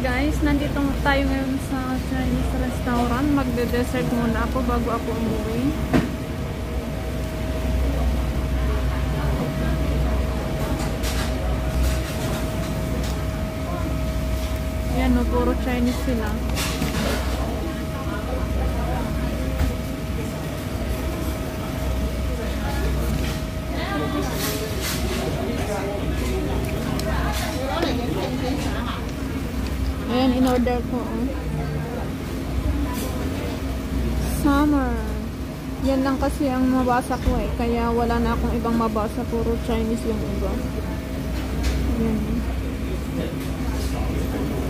guys, nandito tayo ngayon sa Chinese restaurant. Magde-dessert muna ako bago ako umuwi. Yan, no, puro Chinese sila. Ayan, in-order ko. Summer. Yan lang kasi ang mabasa ko eh. Kaya wala na akong ibang mabasa. Puro Chinese yung iba. Ayan.